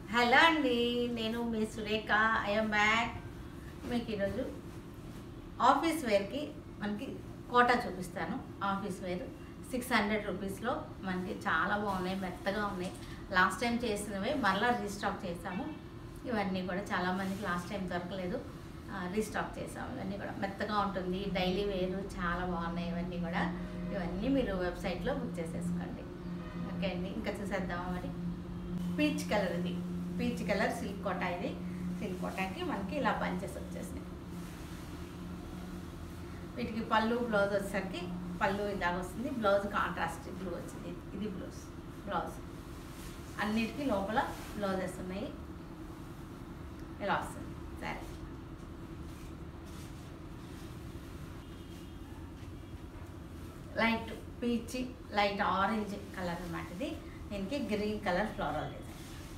Hello అండి, నేను మీ Surekha. I'm back. మీకు ఈరోజు ఆఫీస్ వేర్కి మనకి కోటా చూపిస్తాను. ఆఫీస్ వేర్ 600 రూపీస్లో మనకి చాలా బాగున్నాయి, మెత్తగా ఉన్నాయి. లాస్ట్ టైం చేసినవే మరలా రీస్టాక్ చేసాము. ఇవన్నీ కూడా చాలామందికి లాస్ట్ టైం దొరకలేదు, రీస్టాక్ చేసాము. ఇవన్నీ కూడా మెత్తగా ఉంటుంది, డైలీ వేర్ చాలా బాగున్నాయి. ఇవన్నీ మీరు వెబ్సైట్లో బుక్ చేసేసుకోండి. ఓకే అండి, ఇంకా చూసేద్దామా మరి. పీచ్ కలర్, ఇది పీచ్ కలర్ సిల్క్ కోటా. ఇది సిల్క్ కోటాకి మనకి ఇలా బంచెస్ వచ్చేసినాయి. వీటికి పళ్ళు బ్లౌజ్ వచ్చేసరికి పళ్ళు ఇలాగ వస్తుంది. బ్లౌజ్ కాంట్రాస్ట్ బ్లూ వచ్చింది. ఇది బ్లౌజ్ అన్నిటికీ లోపల బ్లౌజెస్ ఉన్నాయి. ఇలా వస్తుంది సరే. Light peach, light orange colour అన్నమాట. ఇది దీనికి green colour floral design.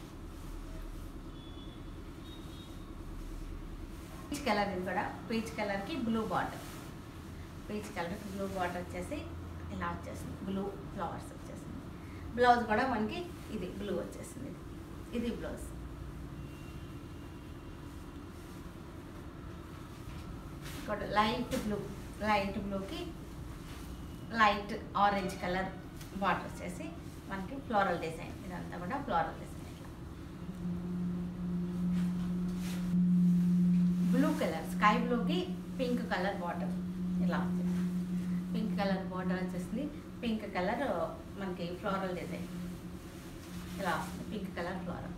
Peach colour, ఇది కూడా పీచ్ కలర్కి బ్లూ బార్డర్. పీచ్ కలర్కి బ్లూ బార్డర్ వచ్చేసి ఇలా వచ్చేసింది. బ్లూ ఫ్లవర్స్ వచ్చేసింది. బ్లౌజ్ కూడా మనకి ఇది బ్లూ వచ్చేసింది. ఇది బ్లౌజ్. ఇక్కడ లైట్ బ్లూకి లైట్ ఆరెంజ్ కలర్ బార్డర్ వచ్చేసి మనకి ఫ్లోరల్ డిజైన్. ఇదంతా కూడా floral design. Blue colour, sky బ్లూకి పింక్ కలర్ బార్డర్ ఇలా వచ్చేసి పింక్ కలర్ బార్డర్ వచ్చేసింది. పింక్ కలర్ మనకి ఫ్లోరల్ డిజైన్ ఇలా వస్తుంది. Pink colour floral.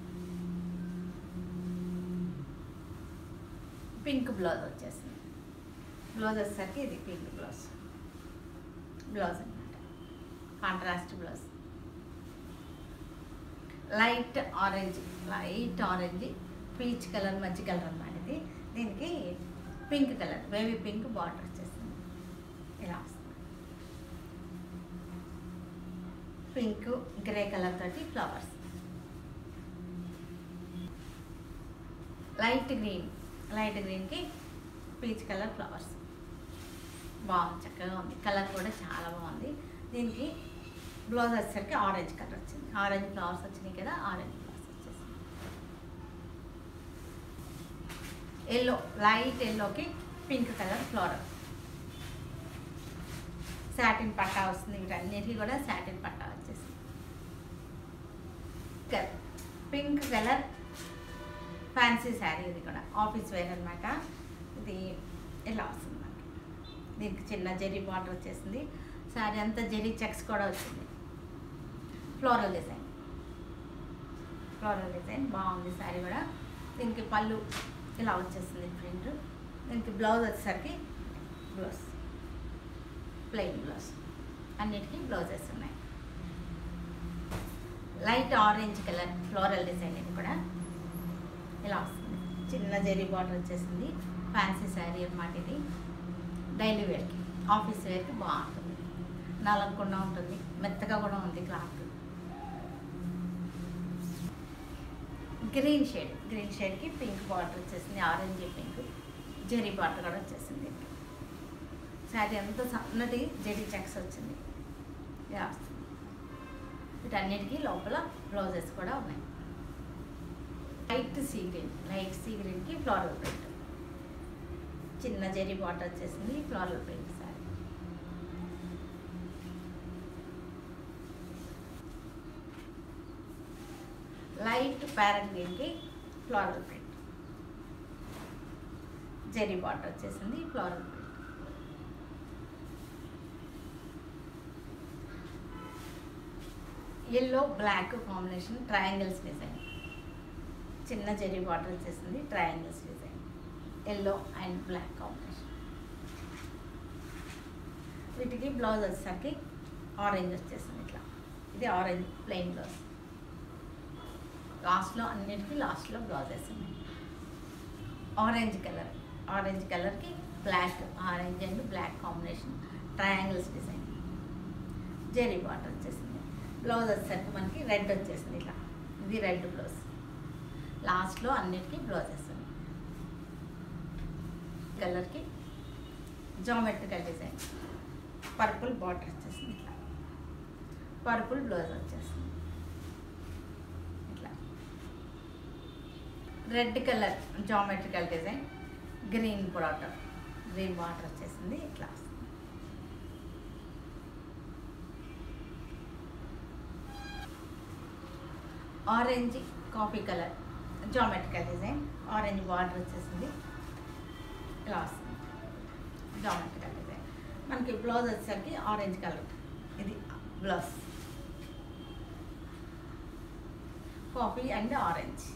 Pink blouse వచ్చేసింది. బ్లౌజ్ వచ్చేసరికి ఇది పింక్ బ్లౌజ్ అనమాట. Contrast blouse. Light orange peach colour మధ్య కలర్ అన్నమాట. ఇది దీనికి pink colour, baby pink border వచ్చేసింది. ఇలా వస్తుంది. పింక్ గ్రే కలర్ తోటి ఫ్లవర్స్. లైట్ గ్రీన్కి పీచ్ కలర్ ఫ్లవర్స్. బాగుంది, చక్కగా ఉంది. కలర్ కూడా చాలా బాగుంది. దీనికి బ్లౌజ్ వచ్చేసరికి ఆరెంజ్ కలర్ వచ్చింది. ఆరెంజ్ ఫ్లవర్స్ వచ్చినాయి కదా, ఆరెంజ్ ఫ్లవర్స్ వచ్చేసింది. లైట్ ఎల్లోకి పింక్ కలర్ ఫ్లోరల్. సాటిన్ పట్టా వస్తుంది. వీటన్నిటికీ కూడా సాటిన్ పట్టా వచ్చేసింది. Pink colour fancy saree. ఇది కూడా ఆఫీస్ వేర్ అనమాట. ఇది ఇలా వస్తుంది మనకి. దీనికి చిన్న జెరీ బార్డర్ వచ్చేసింది. శారీ అంతా జెరీ చెక్స్ కూడా వచ్చింది. ఫ్లోరల్ డిజైన్ బాగుంది శారీ కూడా. దీనికి పళ్ళు ఇలా వచ్చేసింది ప్రింట్. దీనికి బ్లౌజ్ వచ్చేసరికి ప్లెయిన్ బ్లౌజ్. అన్నిటికీ బ్లౌజెస్ ఉన్నాయి. Light orange colour floral design. ఇది కూడా ఇలా వస్తుంది. చిన్న జెరీ బార్డర్ వచ్చేసింది. ఫ్యాన్సీ శారీ అన్నమాట. ఇది డైలీ వేర్కి, ఆఫీస్ వేర్కి బాగుంటుంది. నలగకుండా ఉంటుంది, మెత్తగా కూడా ఉంది క్లాత్. గ్రీన్ షేడ్కి పింక్ బార్డర్ వచ్చేసింది. ఆరెంజ్ పింక్ జెరీ బార్డర్ కూడా వచ్చేసింది. శారీ అంతా సన్నటి జెరీ చెక్స్ వచ్చింది. ఇలా వస్తుంది. వీటన్నిటికీ లోపల బ్లౌజెస్ కూడా ఉన్నాయి. లైట్ సీ గ్రీన్కి ఫ్లోరల్ ప్రింట్. చిన్న జెరీ బార్డర్ వచ్చేసింది. Floral print saree. Light parrot గ్రీన్కి ఫ్లోరల్ ప్రింట్. జెరీ బార్డర్ వచ్చేసింది. Floral print. Yellow black combination triangles design. చిన్న జెరీ బార్డర్ వచ్చేసింది. Triangles design. Yellow and black combination. వీటికి బ్లౌజ్ వచ్చేసరికి ఆరెంజ్ వచ్చేసింది. ఇట్లా ఇది ఆరెంజ్ ప్లెయిన్ బ్లౌజ్. అన్నిటికీ లాస్ట్లో బ్లౌజెస్ ఉన్నాయి. ఆరెంజ్ కలర్కి black, orange and black combination triangles design. Zari border వచ్చేసింది. బ్లౌజ్ వచ్చేసరికి మనకి రెడ్ వచ్చేసింది. ఇట్లా ఇది రెడ్ బ్లౌజ్. లాస్ట్లో అన్నిటికీ బ్లౌజెస్ ఉన్నాయి. కలర్కి జామెట్రికల్ డిజైన్. పర్పుల్ బార్డర్ వచ్చేసింది. ఇట్లా పర్పుల్ బ్లౌజ్ వచ్చేసింది. ఇట్లా red colour geometrical design, green border, green border వచ్చేసింది ఇట్లా. Orange coffee colour geometrical design, orange border వచ్చేసింది ఇలా వస్తుంది. జామెట్రికల్ డిజైన్ మనకి బ్లౌజ్ వచ్చేసరికి ఆరెంజ్ కలర్, ఇది blouse coffee and orange.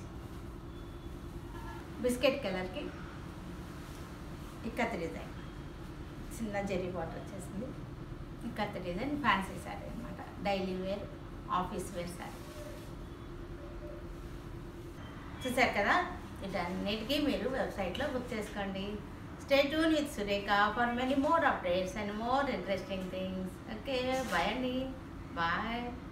Biscuit కలర్కి ఇక్కత్ డిజైన్, చిన్న జెరీ బార్డర్ వచ్చేసింది. ఇక్కత్ డిజైన్ ఫ్యాన్సీ శారీ అనమాట, daily wear office wear saree. చూసారు కదా, వీటన్నిటికీ మీరు వెబ్సైట్లో బుక్ చేసుకోండి. Stay tune with Surekha for many more updates and more interesting things. Okay, bye అండి, బాయ్.